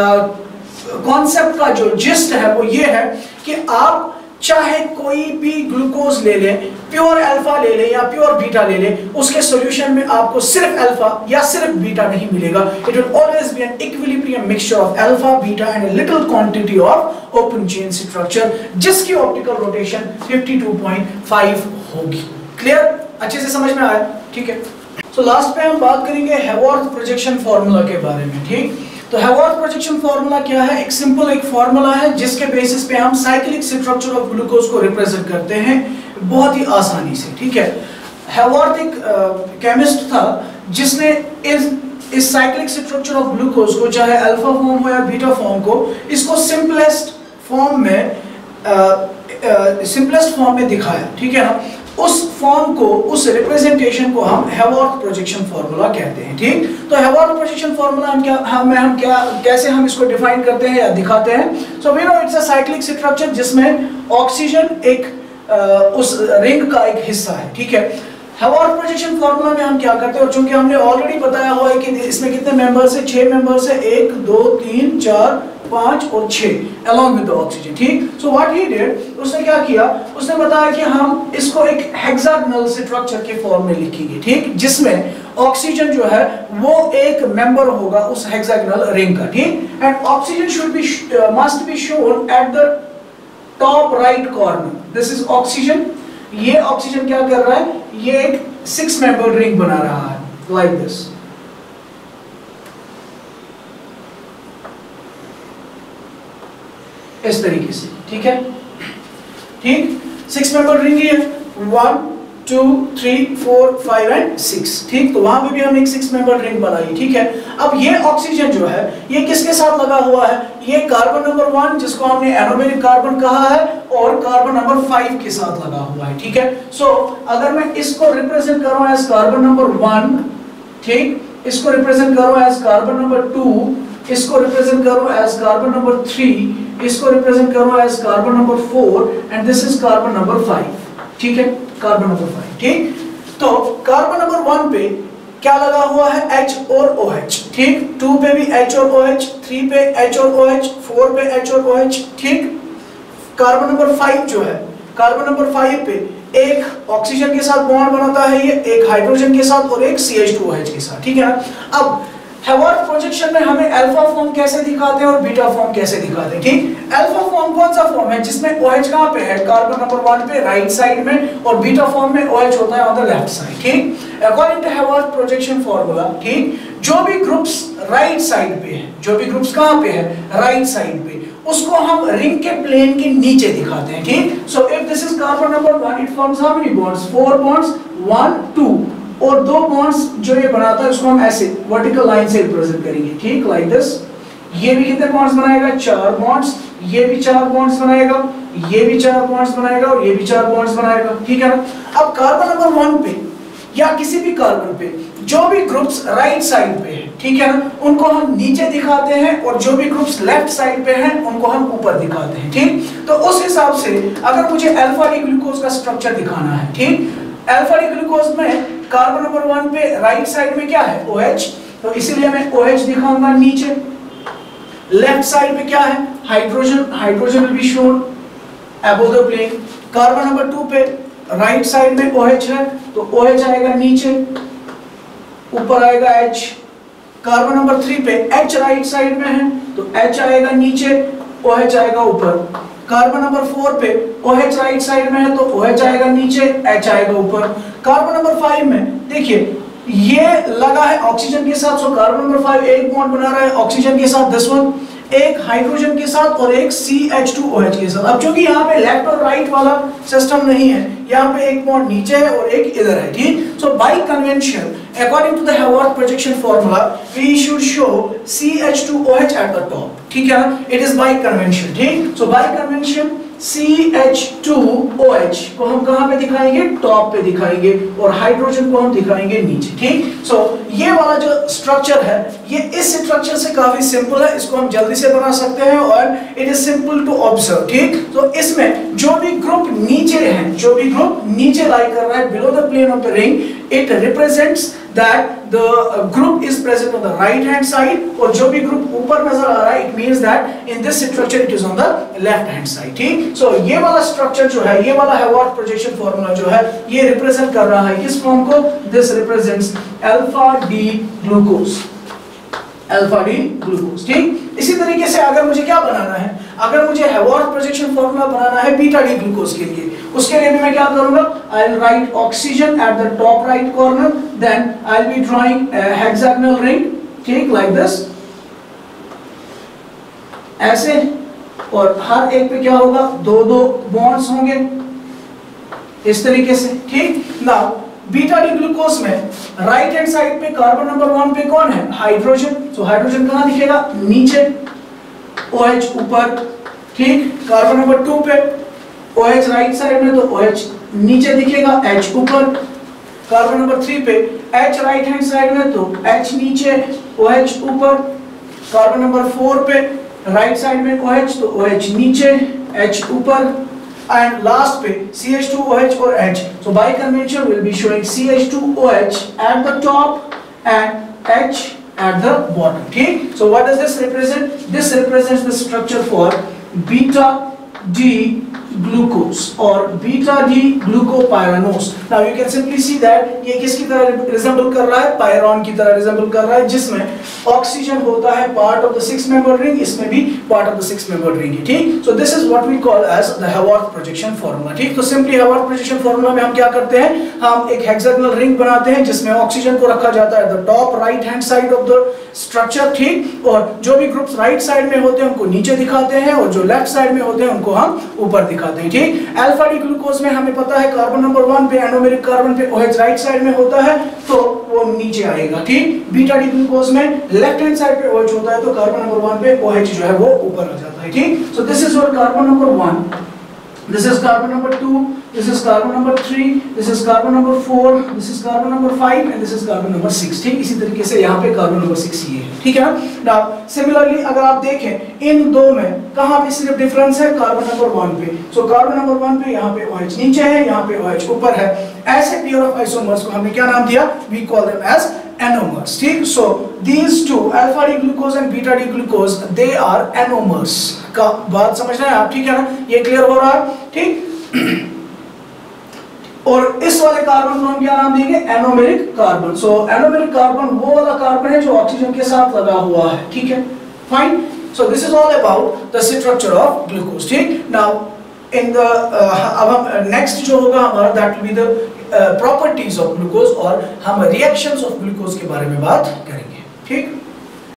concept का जो gist है वो ये है कि आप चाहे कोई भी ग्लूकोज ले ले, प्योर अल्फा ले ले या प्योर बीटा ले ले, उसके सॉल्यूशन में आपको सिर्फ अल्फा या सिर्फ बीटा नहीं मिलेगा। It will always be an equilibrium mixture of alpha, beta and a little quantity of open chain structure, जिसकी ऑप्टिकल रोटेशन 52.5 होगी। क्लियर? अच्छे से समझ में आया? ठीक है। सो लास्ट पे हम बात करेंगे हेवर्थ प्रोजेक्शन फार्मूला के बारे में, ठीक। तो हेवर्थ प्रोजेक्शन फार्मूला क्या है? एक सिंपल एक फार्मूला है जिसके बेसिस पे हम साइक्लिक स्ट्रक्चर ऑफ ग्लूकोज को रिप्रेजेंट करते हैं बहुत ही आसानी से, ठीक है। हेवर्थ एक केमिस्ट था जिसने इस साइक्लिक स्ट्रक्चर ऑफ ग्लूकोज को, चाहे अल्फा फॉर्म हो या बीटा फॉर्म को, इसको सिंपलेस्ट फॉर्म में दिखाया, ठीक है ना। उस फॉर्म को, उस रिप्रेजेंटेशन को हम हेवर्थ प्रोजेक्शन फार्मूला कहते हैं, ठीक। तो हेवर्थ प्रोजेक्शन फार्मूला हम कैसे हम इसको डिफाइन करते हैं या दिखाते हैं? So we know it's a cyclic structure जिसमें ऑक्सीजन एक उस रिंग का एक हिस्सा है, ठीक है। हेवर्थ प्रोजेक्शन फार्मूला में हम क्या करते हैं, और चूंकि हमने ऑलरेडी बताया हुआ है कि इसमें कितने मेंबर्स है? 6 मेंबर्स है, 1 2 3 4 5 और 6 along with the oxygen, ठीक। So what he did, उसने क्या किया? उसने बताया कि हम इसको एक हेक्सागोनल स्ट्रक्चर के फॉर्म में लिखेंगे, ठीक, जिसमें ऑक्सीजन जो है वो एक मेंबर होगा उस हेक्सागोनल रिंग का, ठीक। And oxygen should be must be shown at the top right corner. This is oxygen. ये ऑक्सीजन क्या कर रहा है? ये एक 6 मेंबर रिंग बना रहा है, लाइक दिस। इस तरीके से, ठीक है, ठीक। 6 मेंबर रिंग है, 1 2 3 4 5 एंड 6, ठीक। तो वहां पे भी हम एक 6 मेंबर रिंग बनाई, ठीक है। अब ये ऑक्सीजन जो है ये किसके साथ लगा हुआ है? ये कार्बन नंबर 1 जिसको हमने एरोमेटिक कार्बन कहा है, और कार्बन नंबर 5 के साथ लगा हुआ है, ठीक है। सो अगर मैं इसको रिप्रेजेंट करूं एज कार्बन नंबर 1, ठीक, इसको रिप्रेजेंट करूं एज कार्बन नंबर 2, इसको रिप्रेजेंट करूं एज कार्बन नंबर 3, इसको रिप्रेजेंट करूं as carbon number 4 and this is carbon number 5, ठीक है, कार्बन नंबर 5, ठीक। तो कार्बन नंबर 1 पे क्या लगा हुआ है, H और OH, ठीक। 2 पे भी H और OH, 3 पे H और OH, 4 पे H और OH, ठीक। कार्बन नंबर 5 जो है, कार्बन नंबर 5 पे एक ऑक्सीजन के साथ बॉन्ड बनाता है ये, एक हाइड्रोजन के साथ और एक CH2OH के साथ, ठीक है ना। अब हेवर्थ प्रोजेक्शन में हमें अल्फा फॉर्म कैसे दिखाते हैं और बीटा फॉर्म कैसे दिखाते हैं, ठीक। अल्फा फॉर्म कौन सा फॉर्म है जिसमें OH कहां पे है, कार्बन नंबर 1 पे राइट साइड में, और बीटा फॉर्म में OH होता है ऑन द लेफ्ट साइड, ठीक। According to Haworth projection formula, ठीक, जो भी ग्रुप्स राइट साइड पे है, जो भी ग्रुप्स कहां पे है, राइट साइड पे, उसको हम रिंग के प्लेन के नीचे दिखाते हैं, ठीक। So if this is carbon number 1, it forms how many bonds, 4 bonds, 1 2, और 2 बॉन्ड्स जो ये बनाता है उसको हम ऐसे वर्टिकल लाइन से रिप्रेजेंट करेंगे, ठीक, लाइक दिस। ये भी कितने बॉन्ड्स बनाएगा, 4 बॉन्ड्स, ये भी 4 बॉन्ड्स बनाएगा, ये भी 4 बॉन्ड्स बनाएगा और ये भी 4 बॉन्ड्स बनाएगा, ठीक है ना। अब कार्बन नंबर 1 पे या किसी भी कार्बन पे जो भी ग्रुप्स राइट साइड पे है, ठीक है ना, उनको हम नीचे दिखाते हैं, और जो भी ग्रुप्स लेफ्ट साइड पे हैं उनको हम ऊपर दिखाते हैं, ठीक। तो उस हिसाब से अगर मुझे अल्फा डी ग्लूकोज का स्ट्रक्चर दिखाना है, ठीक, अल्फा डी ग्लूकोज में कार्बन नंबर 1 पे राइट साइड में क्या है, OH, तो इसीलिए मैं OH दिखाऊंगा नीचे। लेफ्ट साइड पे क्या है, hydrogen, hydrogen will be shown above the plane. Carbon number 2 पे राइट साइड में OH है तो OH आएगा नीचे, ऊपर आएगा H। कार्बन नंबर 3 पे H राइट साइड में है तो H आएगा नीचे, OH आएगा ऊपर। कार्बन नंबर 4 पे OH राइट साइड में है तो OH आएगा नीचे, H आएगा ऊपर। कार्बन नंबर 5 में देखिए ये लगा है ऑक्सीजन के साथ, सो कार्बन नंबर 5 एक बॉन्ड बना रहा है ऑक्सीजन के साथ, दिस वन, एक हाइड्रोजन के साथ और एक CH2OH के साथ। अब चूंकि यहाँ पे लेफ्ट और राइट वाला सिस्टम नहीं है, यहाँ पे एक बॉन्ड नीचे है और एक इधर है, ठीक। So by convention according to the Haworth projection formula we should show CH2OH at the top, ठीक है ना, इट इज बाय कन्वेंशन, ठीक। सो बाय कन्वेंशन CH2OH को हम कहां पे दिखाएंगे, टॉप पे दिखाएंगे, और हाइड्रोजन को हम दिखाएंगे नीचे, ठीक। सो ये वाला जो स्ट्रक्चर है ये इस स्ट्रक्चर से काफी सिंपल है, इसको हम जल्दी से बना सकते हैं और it is simple to observe, ठीक। तो इसमें जो भी ग्रुप नीचे है, जो भी ग्रुप नीचे लाई कर रहा है below the plane of the ring, it represents that the group is present on the right hand side, और जो भी ग्रुप ऊपर नजर आ रहा है it means that in this structure it is on the left hand side, ठीक। सो ये वाला स्ट्रक्चर जो है, ये वाला हेवर्थ प्रोजेक्शन फार्मूला जो है ये रिप्रेजेंट कर रहा है किस फॉर्म को, this represents alpha D glucose, alpha D glucose, ठीक। इसी तरीके से अगर मुझे क्या बनाना है, अगर मुझे हेवर्थ प्रोजेक्शन फार्मूला बनाना है बीटा डी ग्लूकोज के लिए, उसके लिए भी मैं क्या करूंगा, I will write oxygen at the top right corner, then I will be drawing hexagonal ring, ठीक, लाइक दिस, ऐसे, और हर एक पे क्या होगा, 2-2 बॉन्ड्स होंगे इस तरीके से, ठीक। नाउ बीटा डी ग्लूकोज में राइट हैंड साइड पे कार्बन नंबर 1 पे कौन है, हाइड्रोजन, सो हाइड्रोजन कहां दिखेगा, नीचे, OH ऊपर, ठीक। कार्बन नंबर 2 पे OH राइट साइड में तो OH नीचे दिखेगा, H ऊपर। कार्बन नंबर 3 पे H राइट हैंड साइड में तो H नीचे, OH ऊपर। कार्बन नंबर 4 पे राइट साइड में OH तो OH नीचे, H ऊपर, and last पे CH2OH और H. So by convention we'll be showing CH2OH at the top and H at the bottom, ठीक। So what does this represent? This represents the structure for beta D glucose or beta D glucopyranose. Now you can simply see that ये किसकी तरह resemble कर रहा है, पायरॉन की तरह resemble कर रहा है, जिसमें ऑक्सीजन होता है part of the 6-membered ring, इसमें भी part of the 6-membered ring है, ठीक। So this is what we call as the Haworth projection formula, ठीक। तो simply Haworth projection formula में हम क्या करते हैं, हम एक hexagonal ring बनाते हैं जिसमें ऑक्सीजन को रखा जाता है the top right hand side of the structure, ठीक, और जो भी ग्रुप्स राइट साइड में होते हैं उनको नीचे दिखाते हैं और जो लेफ्ट साइड में होते हैं उनको हम ऊपर दिखाते हैं, ठीक। अल्फा डी ग्लूकोज में हमें पता है कार्बन नंबर 1 पे एनोमेरिक कार्बन पे OH राइट साइड में होता है तो वो नीचे आएगा, ठीक। बीटा डी ग्लूकोज में लेफ्ट हैंड साइड पे OH होता है तो कार्बन नंबर 1 पे OH जो है वो ऊपर आ जाता है, ठीक। So this is your carbon number 1, this is carbon number 2, this is carbon number 3, this is carbon number 4, this is carbon number 5 and this is carbon number 6, ठीक। इसी तरीके से यहाँ पे कार्बन नंबर 6 ये है, ठीक है ना। नाउ सिमिलरली अगर आप देखें इन दो में कहाँ पे सिर्फ डिफरेंस है, कार्बन नंबर 1 पे, सो कार्बन नंबर 1 पे यहाँ पे OH नीचे है, यहाँ पे OH ऊपर है। ऐसे पेयर ऑफ आइसोमर्स को हमने क्या नाम दिया, we call them as anomers, ठीक। So these two alpha D glucose and beta D glucose they are anomers. का बात समझ रहे हैं आप, ठीक है ना, ये क्लियर हो रहा है, ठीक। और इस वाले कार्बन को हम क्या नाम देंगे, anomeric carbon. So anomeric carbon वो वाला कार्बन है जो ऑक्सीजन के साथ लगा हुआ है, ठीक है, fine. So this is all about the structure of glucose, ठीक। नाउ इन द अब हम नेक्स्ट जो होगा हमारा that will be the properties of glucose, और हम रिएक्शंस ऑफ ग्लूकोज के बारे में बात करेंगे, ठीक।